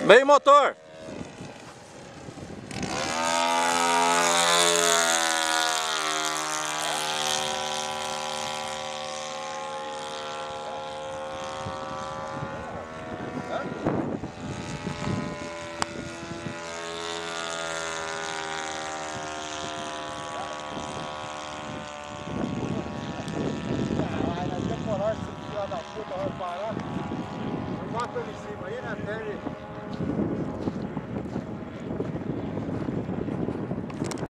Meio motor. Da puta vai parar, eu mato ele em cima aí, né? Até ele